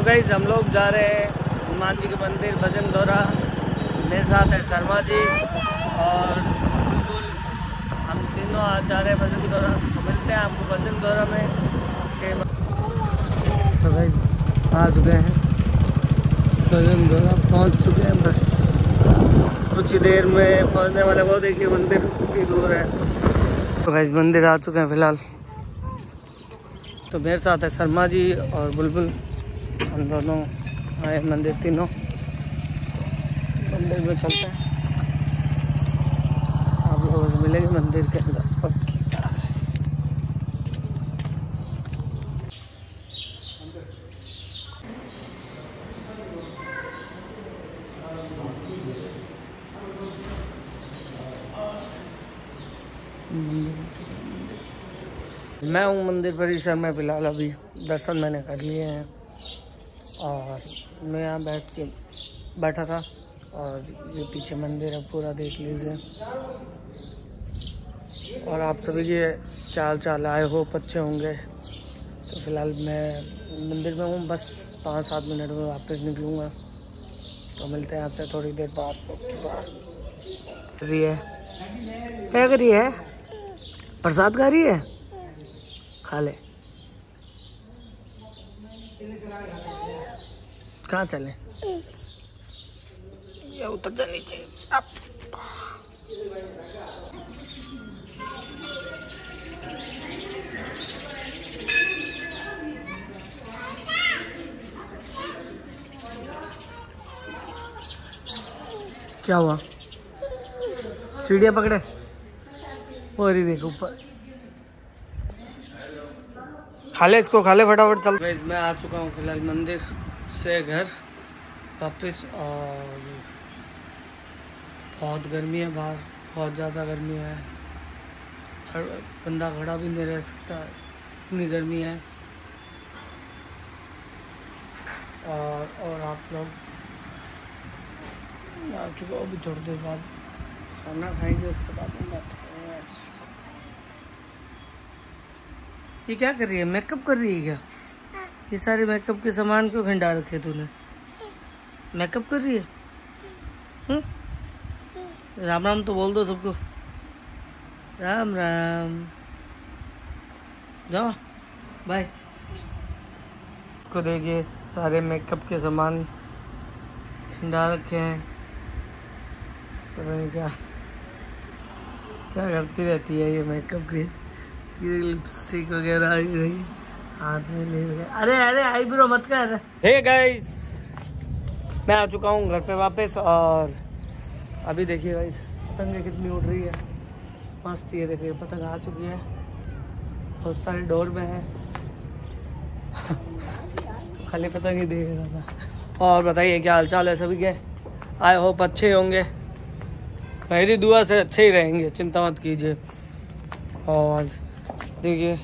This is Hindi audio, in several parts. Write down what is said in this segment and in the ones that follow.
गाइस हम लोग जा रहे हैं हनुमान जी के मंदिर भजन दौरा। मेरे साथ है शर्मा जी और बुलबुल। हम तीनों आज जा रहे हैं भजन दौरा। तो मिलते हैं आपको भजन दौरा में। तो गाइस आ चुके हैं भजन दौरा, पहुंच चुके हैं। बस कुछ ही देर में पहुंचने वाले। वो देखिए मंदिर कितनी दूर है। तो गाइस मंदिर आ चुके हैं फिलहाल। तो मेरे साथ है शर्मा जी और बुलबुल। हम दोनों आए मंदिर, तीनों मंदिर में चलते हैं। आप लोगों से मिलेंगे मंदिर के अंदर। मैं हूँ मंदिर परिसर में फिलहाल। अभी दर्शन मैंने कर लिए हैं और मैं यहाँ बैठा था। और ये पीछे मंदिर है, पूरा देख लीजिए। और आप सभी के चाल चाल आए हो अच्छे होंगे। तो फिलहाल मैं मंदिर में हूँ, बस 5-7 मिनट में वापस निकलूँगा। तो मिलते हैं आपसे थोड़ी देर बाद। क्या करी है? प्रसाद खा रही है, खा ले। कहाँ चले? ये उतर जा नीचे। अब क्या हुआ? चिड़िया पकड़े? और ही देखो ऊपर। खा ले इसको, खा ले फटाफट। चल गाइस मैं आ चुका हूँ फिलहाल मंदिर से घर वापस। और बहुत गर्मी है बाहर, बहुत ज़्यादा गर्मी है। बंदा खड़ा भी नहीं रह सकता, इतनी गर्मी है। और आप लोग आ चुका हूँ। अभी थोड़ी देर बाद खाना खाएंगे, उसके बाद हम बात करेंगे। ये क्या कर रही है? मेकअप कर रही है क्या? ये सारे मेकअप के सामान क्यों खंडा रखे तूने? मेकअप कर रही है? राम राम तो बोल दो सबको। राम राम। जाओ बाय। इसको देखिए, सारे मेकअप के सामान खंडा रखे हैं। पता नहीं क्या क्या करती रहती है ये मेकअप की। ये लिपस्टिक वगैरह आई रही हाथ में ले गए। अरे अरे आईब्रो मत कर। हे गाइस मैं आ चुका हूँ घर पे वापस। और अभी देखिए गाइस पतंगें कितनी उड़ रही है, मस्त। ये देखिए पतंग आ चुकी है, बहुत सारे डोर में है। खाली पतंग ही देख रहा था। और बताइए क्या हाल चाल है सभी के? आई होप अच्छे होंगे। मेरी दुआ से अच्छे ही रहेंगे, चिंता मत कीजिए। और देखिए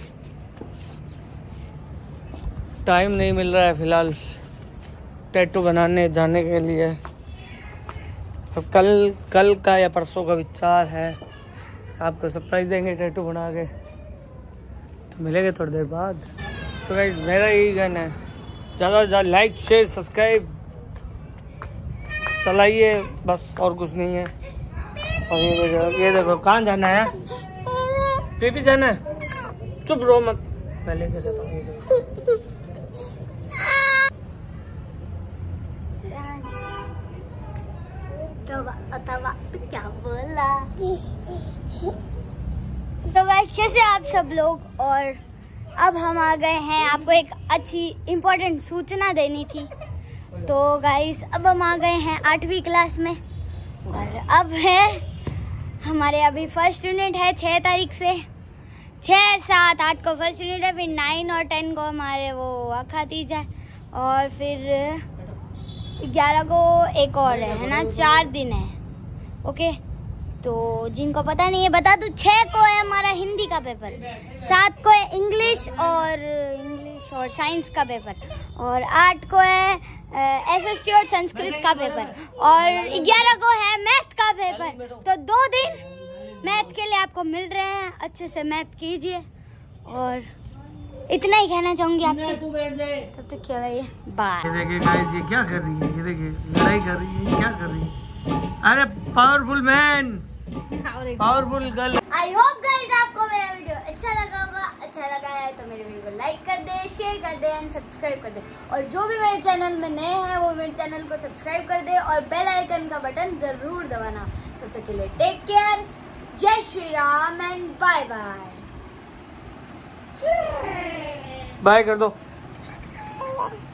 टाइम नहीं मिल रहा है फिलहाल टैटू बनाने जाने के लिए। तो कल का या परसों का विचार है, आपको सरप्राइज देंगे टैटू बना के। तो मिलेंगे थोड़ी देर बाद। तो गाइस मेरा यही कहना है, ज़्यादा से ज़्यादा लाइक शेयर सब्सक्राइब चलाइए, बस और कुछ नहीं है। और ये देखो कहाँ जाना है? पीपी जाना है? चुप रहो मत, मैं लेके जाता हूँ। ये देखो क्या बोला? तो गाइस कैसे आप सब लोग? और अब हम आ गए हैं, आपको एक अच्छी इम्पोर्टेंट सूचना देनी थी। तो गाइस अब हम आ गए हैं 8वीं क्लास में। और अब है हमारे अभी फर्स्ट यूनिट है 6 तारीख से। 6, 7, 8 को फर्स्ट यूनिट है, फिर 9 और 10 को हमारे वो अखा तीज है। और फिर 11 को एक और है ना, 4 दिन है। ओके, तो जिनको पता नहीं है बता दूं, 6 को है हमारा हिंदी का पेपर, 7 को है इंग्लिश और साइंस का पेपर, और 8 को है एसएसटी और संस्कृत का पेपर, और 11 को है मैथ का पेपर। तो 2 दिन मैथ के लिए आपको मिल रहे हैं, अच्छे से मैथ कीजिए। और इतना ही कहना चाहूंगी आपसे। तू बैठ जाए। तब तक क्या है, बाय। ये देखिए गाइस, ये क्या कर रही है, ये देखिए लड़ाई कर रही है, क्या कर रही है। अरे powerful man, powerful girl. I hope guys आपको मेरा वीडियो अच्छा लगा होगा। अच्छा लगा है तो मेरे वीडियो को लाइक कर दे, शेयर कर दे एंड सब्सक्राइब कर दे। और जो भी मेरे चैनल में नए हैं वो मेरे चैनल को सब्सक्राइब कर दे और बेल आइकन का बटन जरूर दबाना। तब तक के लिए टेक केयर, जय Shri Ram and bye bye. Bye कर दो।